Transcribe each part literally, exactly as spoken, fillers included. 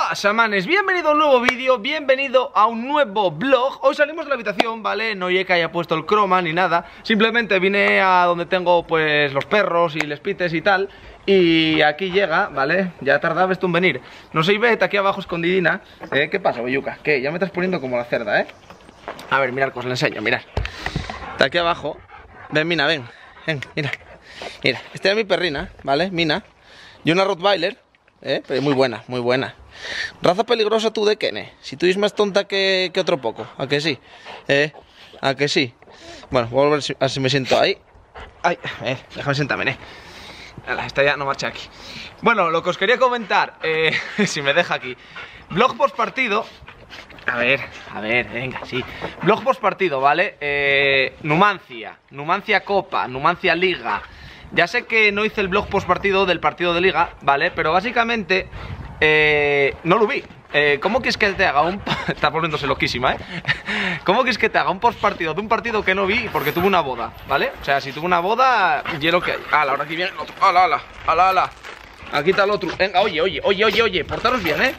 pasa, manes? Bienvenido a un nuevo vídeo, bienvenido a un nuevo vlog. Hoy salimos de la habitación, ¿vale? No llegué que haya puesto el croma ni nada. Simplemente vine a donde tengo, pues, los perros y les pites y tal. Y aquí llega, ¿vale? Ya tardaba esto en venir. No sé, Ivette, aquí abajo escondidina. ¿Eh? ¿Qué pasa, Boyuca? ¿Qué? Ya me estás poniendo como la cerda, ¿eh? A ver, mirad, que os la enseño, mirad. Está aquí abajo. Ven, Mina, ven. Ven, mira. Mira, esta es mi perrina, ¿vale? Mina. Y una Rottweiler, ¿eh? Pero muy buena, muy buena. Raza peligrosa tú de Kene. Si tú eres más tonta que, que otro poco. ¿A que sí? ¿Eh? ¿A que sí? Bueno, voy a volver a ver si me siento ahí. Ay, eh, déjame sentarme, ¿eh? Esta ya no marcha aquí. Bueno, lo que os quería comentar, eh, si me deja aquí. Vlog post partido. A ver, a ver, venga, sí. Vlog post partido, ¿vale? Eh, Numancia, Numancia Copa, Numancia Liga. Ya sé que no hice el vlog post partido del partido de Liga, ¿vale? Pero básicamente eh, no lo vi. Eh, ¿Cómo quieres que te haga un... Está poniéndose loquísima, ¿eh? ¿Cómo quieres que te haga un post partido de un partido que no vi porque tuve una boda, ¿vale? O sea, si tuve una boda, y es lo que hay. Ala, ahora aquí viene el otro. Ala, ala, ala, ala. Aquí está el otro. Venga, oye, oye, oye, oye, oye. Portaros bien, ¿eh?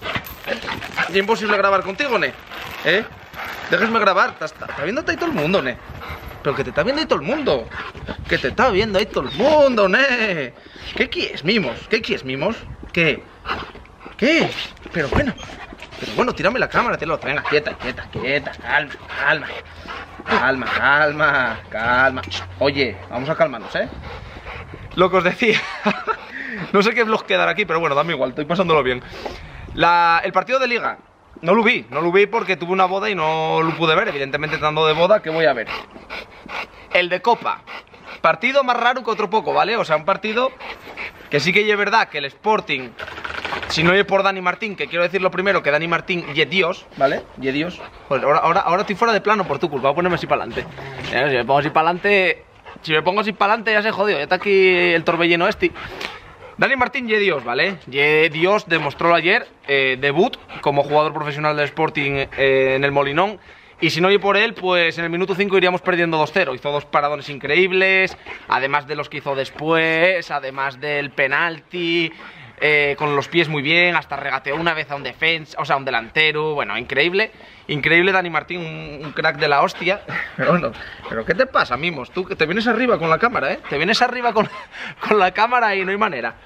Es imposible grabar contigo, ¿ne? ¿Eh? Déjame grabar. Está, está viendo ahí todo el mundo, ¿ne? Pero que te está viendo ahí todo el mundo. Que te está viendo ahí todo el mundo, ¿ne? ¿Qué quieres, mimos? ¿Qué quieres, mimos? ¿Qué? ¿Qué? Pero bueno. Pero bueno, tírame la cámara, tíralo. Venga, quieta, quieta, quieta. Calma, calma. Calma, calma, calma. Oye, vamos a calmarnos, ¿eh? Lo que os decía. No sé qué vlog quedará aquí, pero bueno, dame igual, estoy pasándolo bien. La, el partido de Liga, no lo vi, no lo vi porque tuve una boda y no lo pude ver. Evidentemente, estando de boda, ¿qué voy a ver? El de Copa, partido más raro que otro poco, ¿vale? O sea, un partido que sí que es verdad que el Sporting, si no es por Dani Martín, que quiero decir lo primero, que Dani Martín y es Dios, ¿vale? Y es Dios. Pues ahora, ahora, ahora estoy fuera de plano por tu culpa, voy a ponerme así para adelante. Si me pongo así para adelante, si me pongo así para adelante ya se jodió, ya está aquí el torbellino este. Dani Martín, ye Dios, ¿vale? Ye Dios demostró ayer eh, debut como jugador profesional del Sporting eh, en el Molinón. Y si no oye por él, pues en el minuto cinco iríamos perdiendo dos cero. Hizo dos paradones increíbles, además de los que hizo después, además del penalti, eh, con los pies muy bien, hasta regateó una vez a un defensa, o sea, a un delantero. Bueno, increíble. Increíble Dani Martín, un, un crack de la hostia. Pero bueno, ¿pero qué te pasa, mimos? Tú que te vienes arriba con la cámara, ¿eh? Te vienes arriba con, con la cámara y no hay manera.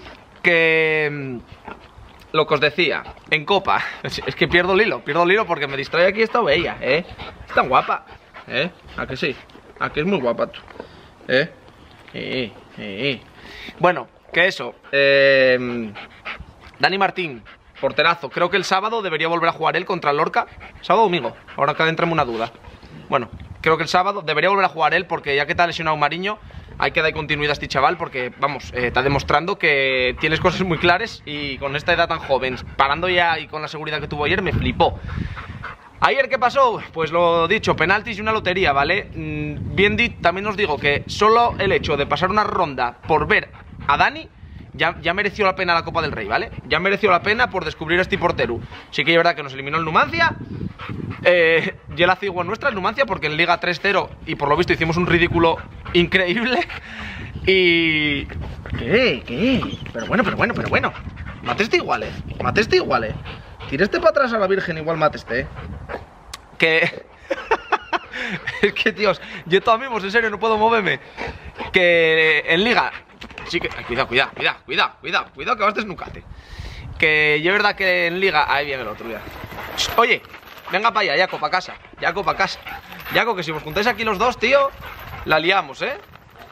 Que... Lo que os decía, en Copa, es, es que pierdo el hilo, pierdo el hilo porque me distrae aquí esta bella, ¿eh? Es tan guapa, ¿eh? ¿A que sí? ¿A que es muy guapa tú? ¿Eh? Eh, eh. Bueno, que eso, eh... Dani Martín, porterazo. Creo que el sábado debería volver a jugar él contra el Lorca. ¿Sábado o domingo? Ahora acá entrame una duda. Bueno, creo que el sábado debería volver a jugar él porque ya que está lesionado Mariño, hay que dar continuidad a este chaval porque, vamos, eh, está demostrando que tienes cosas muy claras y con esta edad tan joven, parando ya y con la seguridad que tuvo ayer, me flipó. ¿Ayer qué pasó? Pues lo dicho, penaltis y una lotería, ¿vale? Mm, bien dit, también os digo que solo el hecho de pasar una ronda por ver a Dani Ya, ya mereció la pena la Copa del Rey, ¿vale? Ya mereció la pena por descubrir a este portero. Sí que es verdad que nos eliminó el Numancia. Eh, ya la cigua nuestra, el Numancia, porque en Liga tres cero y por lo visto hicimos un ridículo increíble. Y... ¿Qué? ¿Qué? Pero bueno, pero bueno, pero bueno. Mateste igual, eh. Mateste igual, eh. Tireste para atrás a la Virgen igual mateste, eh. Que... Es que, tíos, yo todos mismos, en serio, no puedo moverme. Que en Liga... Sí que... Ay, cuidado, cuidado, cuidado, cuidado, cuidado, cuidado que vas desnucate. Que yo es verdad que en Liga... Ahí viene el otro ya. Oye, venga para allá, Jaco, para casa. Jaco, para casa. Jaco, que si os juntáis aquí los dos, tío, la liamos, ¿eh?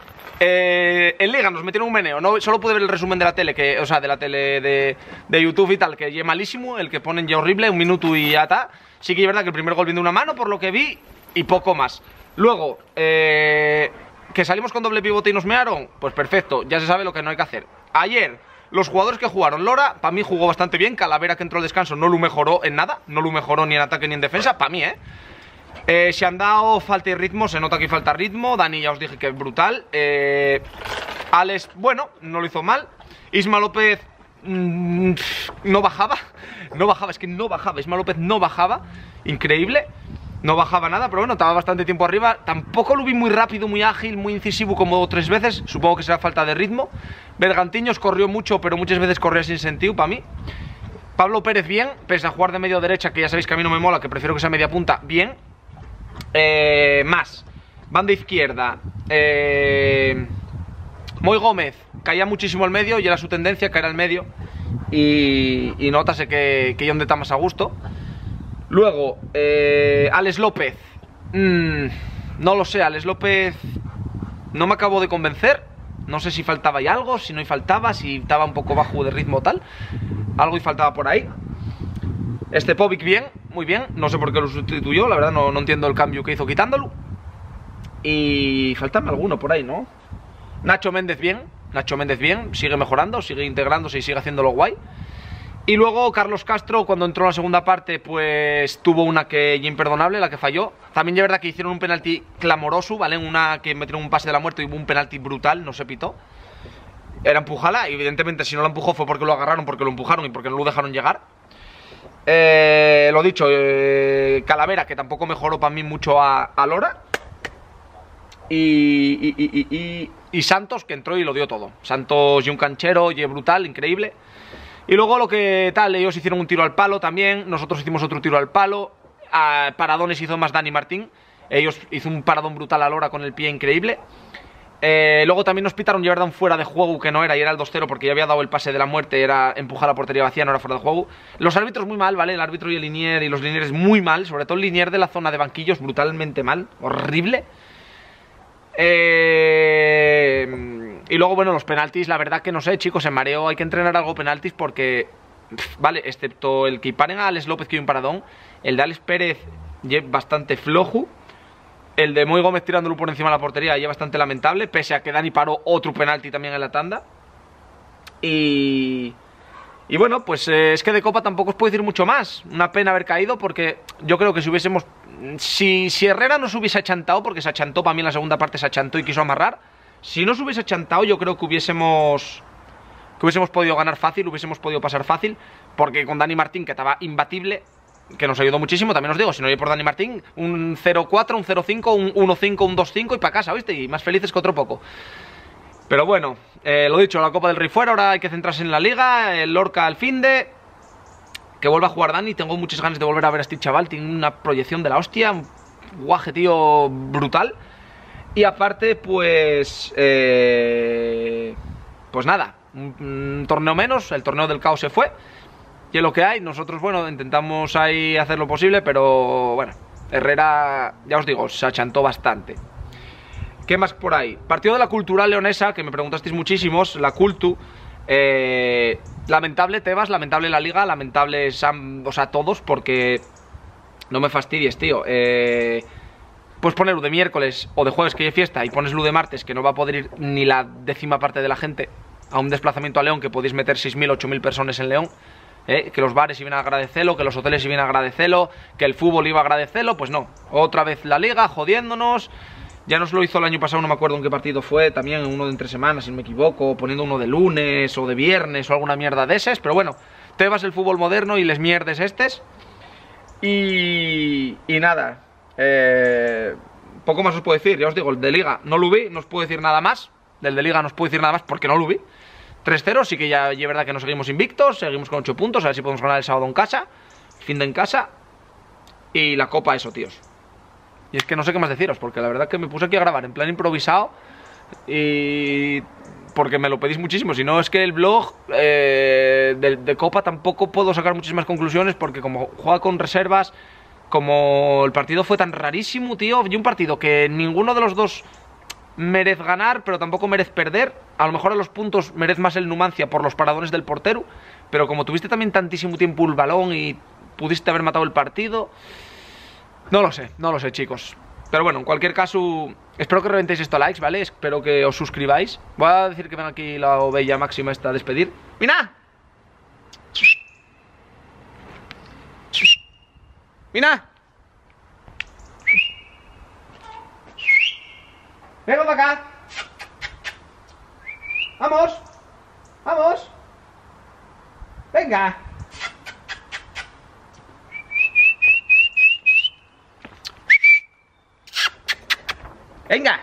Eh, en Liga nos metieron un meneo. No, solo pude ver el resumen de la tele, que, o sea, de la tele de, de YouTube y tal, que es malísimo, el que ponen ya horrible, un minuto y ya está. Sí que es verdad que el primer gol viene de una mano, por lo que vi, y poco más. Luego, eh... ¿que salimos con doble pivote y nos mearon? Pues perfecto, ya se sabe lo que no hay que hacer. Ayer, los jugadores que jugaron, Lora, para mí jugó bastante bien. Calavera, que entró al descanso, no lo mejoró en nada. No lo mejoró ni en ataque ni en defensa, para mí, ¿eh? eh Se han dado falta de ritmo, se nota que falta ritmo. Dani ya os dije que es brutal. eh, Alex, bueno, no lo hizo mal. Isma López... Mmm, no bajaba. No bajaba, es que no bajaba. Isma López no bajaba. Increíble. No bajaba nada, pero bueno, estaba bastante tiempo arriba. Tampoco lo vi muy rápido, muy ágil, muy incisivo como tres veces. Supongo que será falta de ritmo. Bergantiños corrió mucho, pero muchas veces corría sin sentido para mí. Pablo Pérez bien, pese a jugar de medio derecha, que ya sabéis que a mí no me mola, que prefiero que sea media punta, bien. eh, Más, banda izquierda, eh, Moy Gómez caía muchísimo al medio y era su tendencia caer al medio. Y, y notase que, que donde está más a gusto. Luego, eh, Alex López, mmm, no lo sé, Alex López no me acabo de convencer. No sé si faltaba ahí algo, si no y faltaba, si estaba un poco bajo de ritmo o tal. Algo y faltaba por ahí. Este Povic bien, muy bien. No sé por qué lo sustituyó, la verdad no, no entiendo el cambio que hizo quitándolo. Y faltaba alguno por ahí, ¿no? Nacho Méndez bien, Nacho Méndez bien, sigue mejorando, sigue integrándose y sigue haciéndolo guay. Y luego Carlos Castro, cuando entró en la segunda parte, pues tuvo una que imperdonable, la que falló. También es verdad que hicieron un penalti clamoroso, ¿vale? Una que metieron un pase de la muerte y hubo un penalti brutal, no se pitó. Era empujala, y evidentemente si no la empujó fue porque lo agarraron, porque lo empujaron y porque no lo dejaron llegar. Eh, lo dicho, eh, Calavera, que tampoco mejoró para mí mucho a, a Lora. Y, y, y, y, y, y Santos, que entró y lo dio todo. Santos y un canchero, y brutal, increíble. Y luego lo que tal, ellos hicieron un tiro al palo también, nosotros hicimos otro tiro al palo. A paradones hizo más Dani Martín. Ellos hizo un paradón brutal a Lora con el pie increíble. Eh, luego también nos pitaron ya verdad un fuera de juego que no era, y era el dos cero porque ya había dado el pase de la muerte, era empujar la portería vacía, no era fuera de juego. Los árbitros muy mal, ¿vale? El árbitro y el linier y los linieres muy mal, sobre todo el linier de la zona de banquillos brutalmente mal, horrible. Eh... Y luego, bueno, los penaltis, la verdad que no sé, chicos, en mareo hay que entrenar algo penaltis porque, pff, vale, excepto el que paren a Alex López que hay un paradón, el de Alex Pérez es bastante flojo. El de Moy Gómez tirándolo por encima de la portería y es bastante lamentable, pese a que Dani paró otro penalti también en la tanda. Y... Y bueno, pues eh, es que de Copa tampoco os puedo decir mucho más. Una pena haber caído porque yo creo que si hubiésemos... Si, si Herrera no se hubiese achantado, porque se achantó para mí en la segunda parte, se achantó y quiso amarrar. Si no se hubiese achantado, yo creo que hubiésemos... Que hubiésemos podido ganar fácil, hubiésemos podido pasar fácil. Porque con Dani Martín, que estaba imbatible, que nos ayudó muchísimo, también os digo, si no oye por Dani Martín, un cero cuatro, un cero cinco, un uno cinco, un dos cinco y para casa, ¿viste? Y más felices que otro poco. Pero bueno, eh, lo dicho, la Copa del Rey fuera, ahora hay que centrarse en la Liga, el Lorca al finde, que vuelva a jugar Dani, tengo muchas ganas de volver a ver a este chaval, tiene una proyección de la hostia, un guaje, tío, brutal. Y aparte, pues... Eh, pues nada, un, un torneo menos, el torneo del caos se fue. Y es lo que hay, nosotros, bueno, intentamos ahí hacer lo posible, pero bueno, Herrera, ya os digo, se achantó bastante. ¿Qué más por ahí? Partido de la Cultural Leonesa, que me preguntasteis muchísimos, la Cultu. Eh, lamentable Tebas, lamentable la Liga, lamentable Sam, o sea, todos, porque no me fastidies, tío. Eh, puedes ponerlo de miércoles o de jueves que hay fiesta y poneslo de martes, que no va a poder ir ni la décima parte de la gente a un desplazamiento a León, que podéis meter seis mil, ocho mil personas en León. Eh, que los bares iban a agradecerlo, que los hoteles iban a agradecerlo, que el fútbol iba a agradecerlo, pues no. Otra vez la Liga, jodiéndonos. Ya nos lo hizo el año pasado, no me acuerdo en qué partido fue, también uno de entre semanas, si no me equivoco, poniendo uno de lunes o de viernes o alguna mierda de esas, pero bueno, te vas el fútbol moderno y les mierdes estes. Y, y nada, eh, poco más os puedo decir, ya os digo, el de Liga no lo vi, no os puedo decir nada más, del de Liga no os puedo decir nada más porque no lo vi. tres cero, sí que ya es verdad que no seguimos invictos, seguimos con ocho puntos, a ver si podemos ganar el sábado en casa, fin de en casa. Y la Copa eso, tíos. Y es que no sé qué más deciros, porque la verdad que me puse aquí a grabar en plan improvisado y... porque me lo pedís muchísimo, si no es que el blog eh, de, de Copa tampoco puedo sacar muchísimas conclusiones, porque como juega con reservas, como el partido fue tan rarísimo, tío, y un partido que ninguno de los dos merece ganar, pero tampoco merece perder. A lo mejor a los puntos merece más el Numancia por los paradones del portero, pero como tuviste también tantísimo tiempo el balón y pudiste haber matado el partido, no lo sé, no lo sé, chicos. Pero bueno, en cualquier caso, espero que reventéis esto a likes, ¿vale? Espero que os suscribáis. Voy a decir que venga aquí la ovella máxima esta a despedir. ¡Mina! ¡Mina! ¡Venga para acá! ¡Vamos! ¡Vamos! ¡Venga! ¡Venga!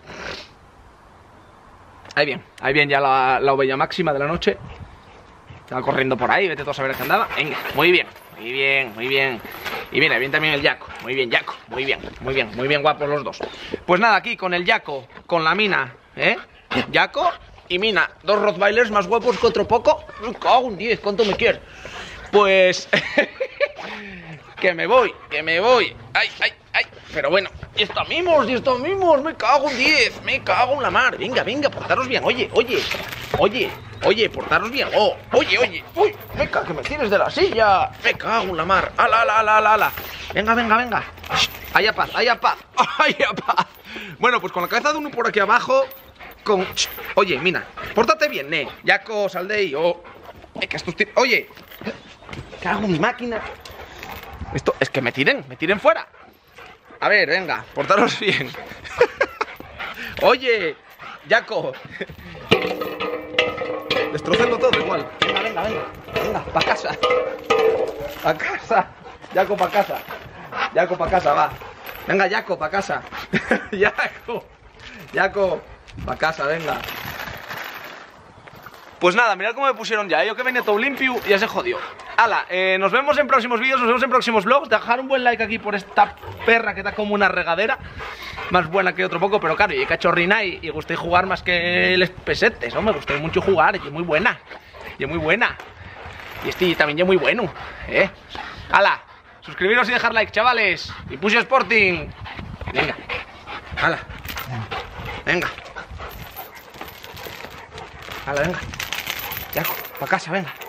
Ahí bien, ahí bien ya la, la ovella máxima de la noche. Estaba corriendo por ahí, vete tú a saber qué andaba. Venga, muy bien, muy bien, muy bien. Y viene bien también el Yaco. Muy bien, Yaco, muy bien, muy bien, muy bien guapos los dos. Pues nada, aquí con el Yaco, con la Mina, ¿eh? Yaco y Mina, dos Rottweilers más guapos que otro poco. Me cago en diez, ¿cuánto me quieres? Pues... que me voy, que me voy. Ay, ay, ay. Pero bueno, y estos mimos, y estos mimos. Me cago en diez, me cago en la mar. Venga, venga, portaros bien. Oye, oye, oye, oye, portaros bien. Oh, oye, oye. Uy, me cago, que me tires de la silla. Me cago en la mar. Ala, ala, ala, ala, ala. Venga, venga, venga. Haya paz, haya paz, haya paz. Bueno, pues con la cabeza de uno por aquí abajo. Con... Oye, Mina, pórtate bien, ne. Yaco, sal de ahí. Oh. Es que estos tíos... Oye. Cago en mi máquina. Esto es que me tiren, me tiren fuera. A ver, venga, portaros bien. Oye, Yaco. Destrocendo todo igual. Venga, venga, venga. Venga, pa' casa. Pa' casa. Yaco, pa' casa. Yaco, pa' casa, va. Venga, Yaco, pa' casa. Yaco. Yaco, pa' casa, venga. Pues nada, mirad cómo me pusieron ya, ¿eh? Yo que venía todo limpio y ya se jodió. Hala, eh, nos vemos en próximos vídeos, nos vemos en próximos vlogs. Dejar un buen like aquí por esta perra que está como una regadera. Más buena que otro poco, pero claro, y cachorrina y, y gusté jugar más que les pesetes, ¿no? Me gustó mucho jugar, y es muy buena. Y es muy buena. Y este también es muy bueno, ¿eh? Hala, suscribiros y dejar like, chavales. Y Push Sporting. Venga. Hala. Venga. Hala, venga. Ya, pa' casa, venga.